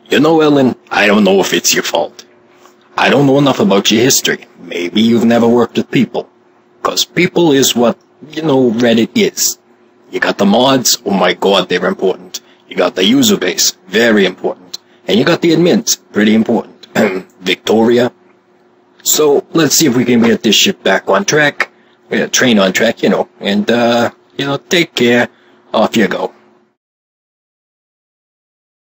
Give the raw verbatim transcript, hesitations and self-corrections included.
You know, Ellen, I don't know if it's your fault. I don't know enough about your history. Maybe you've never worked with people. Because people is what, you know, Reddit is. You got the mods, oh my god, they're important. You got the user base, very important. And you got the admins, pretty important. Victoria. So, let's see if we can get this ship back on track. Yeah, train on track, you know. And, uh, you know, take care. Off you go.